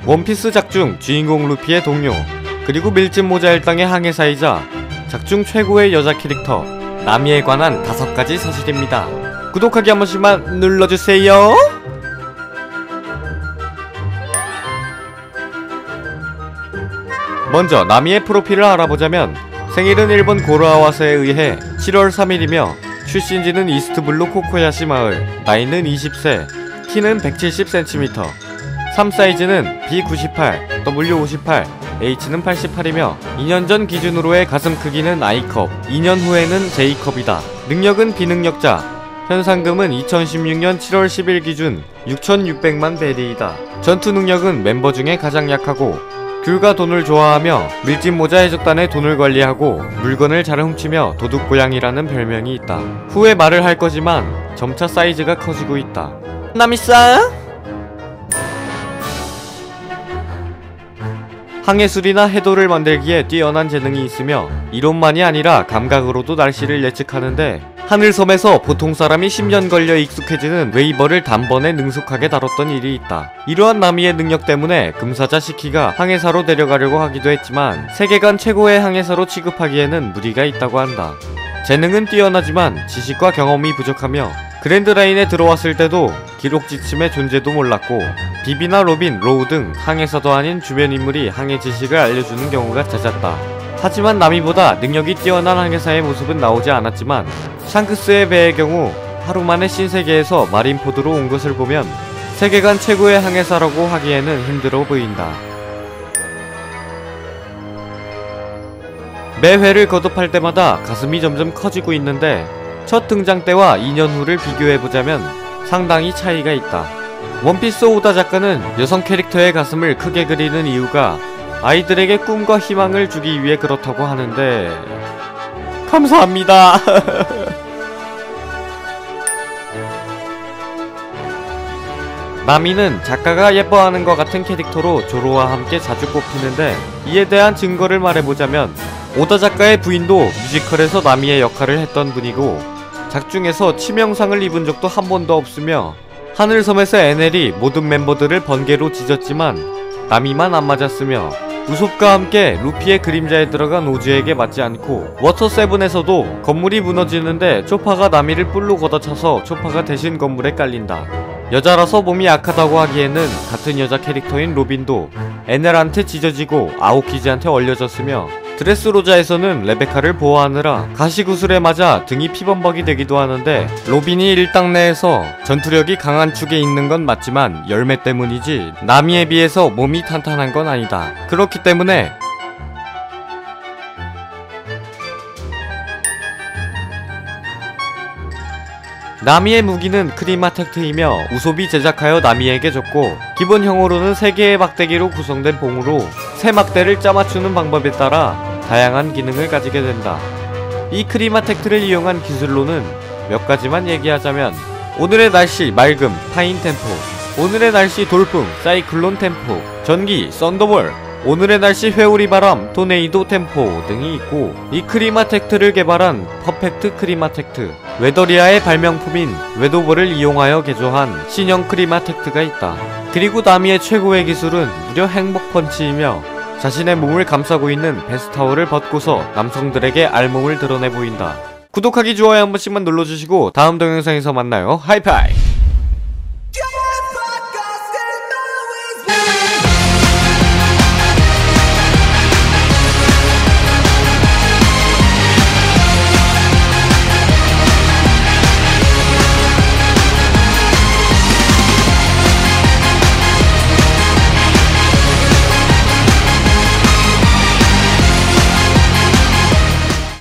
원피스 작중 주인공 루피의 동료, 그리고 밀짚 모자 일당의 항해사이자 작중 최고의 여자 캐릭터 나미에 관한 5가지 사실입니다. 구독하기 한 번씩만 눌러주세요. 먼저 나미의 프로필을 알아보자면 생일은 일본 고르아와서에 의해 7월 3일이며 출신지는 이스트블루 코코야시 마을, 나이는 20세, 키는 170cm, 3사이즈는 B98, W58, H는 88이며 2년 전 기준으로의 가슴 크기는 I컵, 2년 후에는 J컵이다. 능력은 비능력자, 현상금은 2016년 7월 10일 기준 6600만 베리이다. 전투 능력은 멤버 중에 가장 약하고 귤과 돈을 좋아하며 밀짚 모자 해적단의 돈을 관리하고 물건을 잘 훔치며 도둑고양이라는 별명이 있다. 후에 말을 할 거지만 점차 사이즈가 커지고 있다. 나미싸? 항해술이나 해도를 만들기에 뛰어난 재능이 있으며 이론만이 아니라 감각으로도 날씨를 예측하는데 하늘섬에서 보통 사람이 10년 걸려 익숙해지는 웨이버를 단번에 능숙하게 다뤘던 일이 있다. 이러한 나미의 능력 때문에 금사자 시키가 항해사로 데려가려고 하기도 했지만 세계관 최고의 항해사로 취급하기에는 무리가 있다고 한다. 재능은 뛰어나지만 지식과 경험이 부족하며 그랜드라인에 들어왔을 때도 기록 지침의 존재도 몰랐고 비비나 로빈, 로우 등 항해사도 아닌 주변 인물이 항해 지식을 알려주는 경우가 잦았다. 하지만 나미보다 능력이 뛰어난 항해사의 모습은 나오지 않았지만 샹크스의 배의 경우 하루 만에 신세계에서 마린포드로 온 것을 보면 세계관 최고의 항해사라고 하기에는 힘들어 보인다. 매 회를 거듭할 때마다 가슴이 점점 커지고 있는데 첫 등장 때와 2년 후를 비교해보자면 상당히 차이가 있다. 원피스 오다 작가는 여성 캐릭터의 가슴을 크게 그리는 이유가 아이들에게 꿈과 희망을 주기 위해 그렇다고 하는데 감사합니다. 나미는 작가가 예뻐하는 것 같은 캐릭터로 조로와 함께 자주 꼽히는데 이에 대한 증거를 말해보자면 오다 작가의 부인도 뮤지컬에서 나미의 역할을 했던 분이고 작중에서 치명상을 입은 적도 한 번도 없으며 하늘섬에서 에넬이 모든 멤버들을 번개로 찢었지만 나미만 안 맞았으며 우솝과 함께 루피의 그림자에 들어간 오즈에게 맞지 않고 워터7에서도 건물이 무너지는데 초파가 나미를 뿔로 걷어차서 초파가 대신 건물에 깔린다. 여자라서 몸이 약하다고 하기에는 같은 여자 캐릭터인 로빈도 에넬한테 찢어지고 아오키즈한테 얼려졌으며 드레스로자에서는 레베카를 보호하느라 가시구슬에 맞아 등이 피범벅이 되기도 하는데 로빈이 일당 내에서 전투력이 강한 축에 있는 건 맞지만 열매 때문이지 나미에 비해서 몸이 탄탄한 건 아니다. 그렇기 때문에 나미의 무기는 크리마텍트이며 우솝이 제작하여 나미에게 줬고 기본형으로는 3개의 막대기로 구성된 봉으로 새 막대를 짜맞추는 방법에 따라 다양한 기능을 가지게 된다. 이 크리마텍트를 이용한 기술로는 몇 가지만 얘기하자면 오늘의 날씨 맑음 파인 템포, 오늘의 날씨 돌풍 사이클론 템포, 전기 썬더볼, 오늘의 날씨 회오리 바람 토네이도 템포 등이 있고 이 크리마텍트를 개발한 퍼펙트 크리마텍트, 웨더리아의 발명품인 웨도버를 이용하여 개조한 신형 크리마텍트가 있다. 그리고 나미의 최고의 기술은 무려 행복 펀치이며 자신의 몸을 감싸고 있는 베스타월을 벗고서 남성들에게 알몸을 드러내 보인다. 구독하기 좋아요 한 번씩만 눌러주시고 다음 동영상에서 만나요. 하이파이!